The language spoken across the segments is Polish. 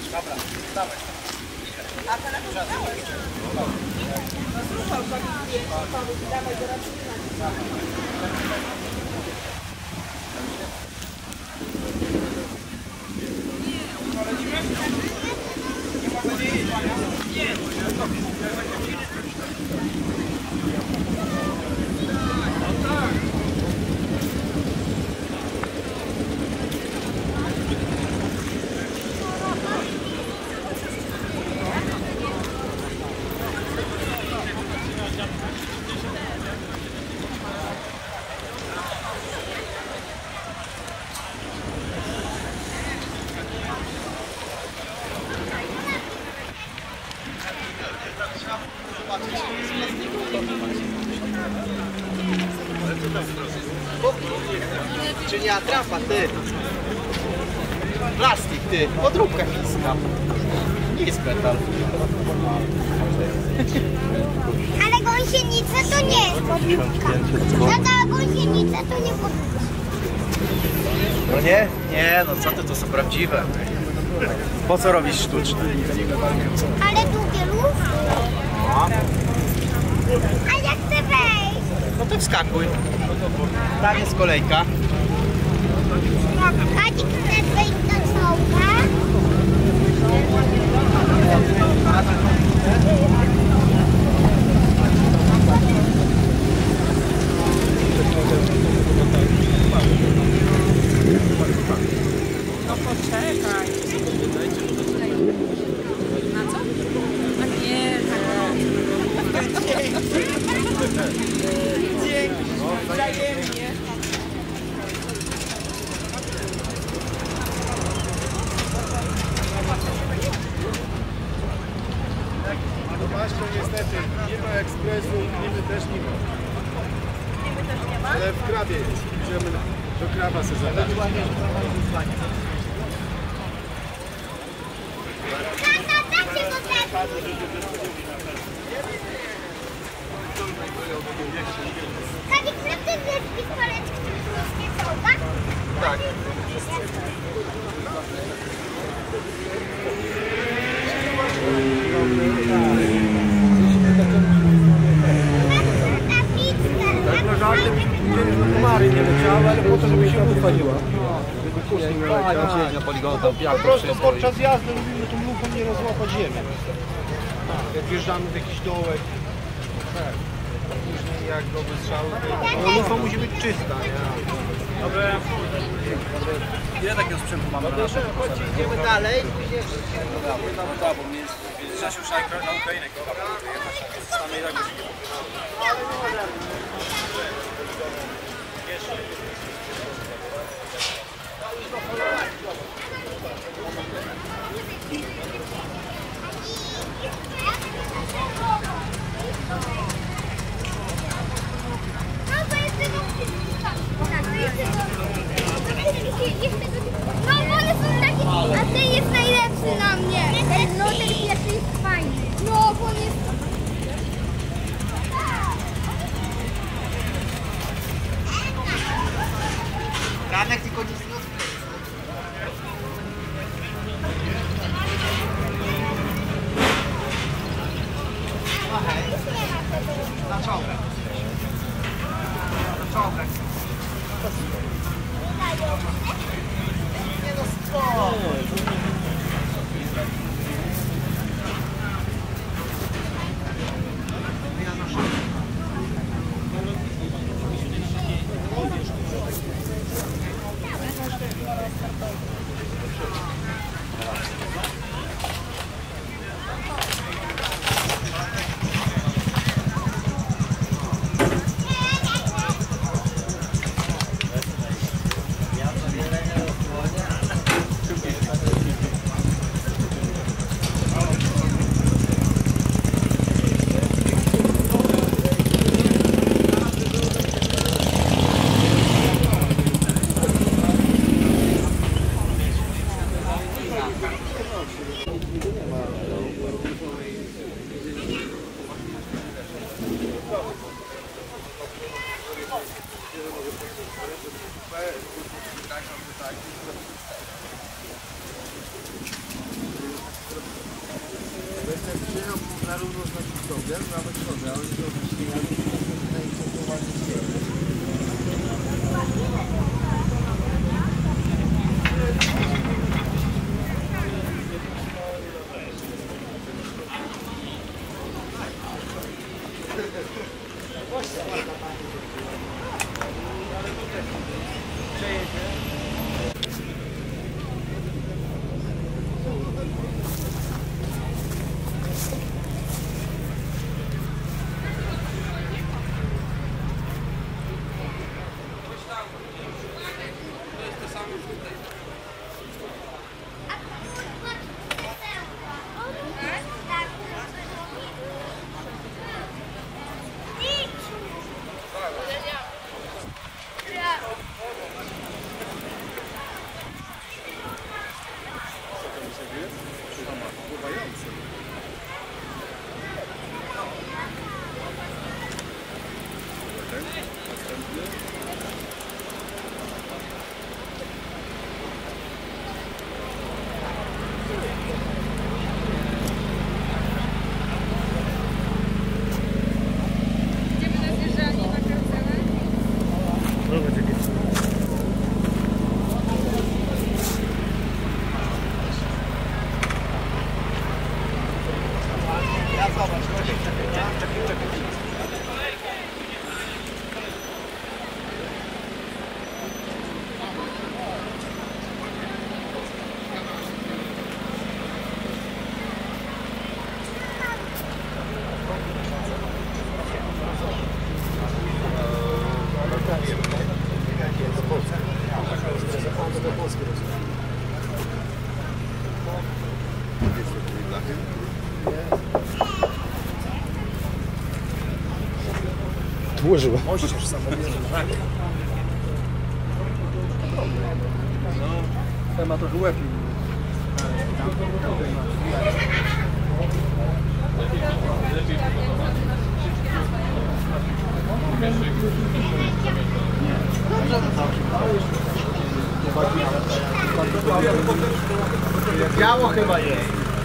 Dobra, dawaj. A telefon dałeś? No słuchał, Paweł, dawaj do raczuna. Czy nie atrapa, ty? Plastik, ty. Podróbka chińska. Nie jest metal. Ale gąsienica to nie jest podróbka. Tata, gąsienica to nie podróbka. No nie? Nie, no co ty, to są prawdziwe. Po co robisz sztuczne? Ale długie luz? A ja chcę wejść. No to wskakuj. Tam jest kolejka. Kadzik chce wejść do czołga. No poczekaj. Na co? A nie, dzięki, wzajemnie. Maślo niestety, nie ma ekspresu, niby też nie ma. Niby też nie ma? Ale w krabie jest. Idziemy do kraba sobie zadać. Tata, dajcie go teraz. Kadzik chce ten pistolet, który tu nie czołga? Tak. Tego żarty byśmy komary nie leciały, ale po to, żeby się uchwaliła. Żeby później nie leciały. Na poligonie tam Po prostu podczas jazdy lubimy tą lufą nie rozłapać ziemi. Jak wjeżdżamy w jakiś dołek. Później jak go wystrzały, to lufa musi być czysta. Dobra. Ile takiego sprzętu mamy na naszym wyposażeniu? Idziemy dalej. Dobra, bo mnie trzeba się już na Ukrainę jechać, więc zostanę i tak już No, one są takie, a ten jest najlepszy na mnie. No, ten pierwszy jest fajny. No, bo on jest... Ranek tylko nic nie na czołgę. Na czołgę. Nie no, spoko. przyjechał zarówno z naszym drogiem, nawet sobie, ale to Dłużyło. Mościsz samochodu. ten ma trochę łeb. Biało chyba jest.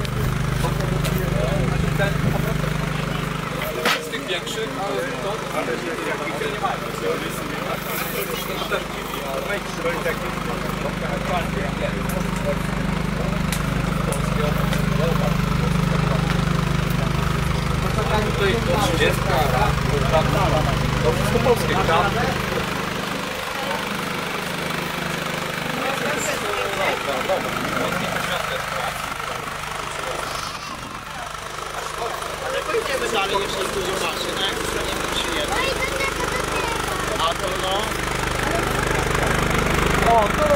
Z tych większych, ale to nie mają. Tutaj to 30, to wszystko polskie. Pójdziemy dalej jeszcze z dużą maszynę, jak zostaniemy przyjemni. A to no. O, to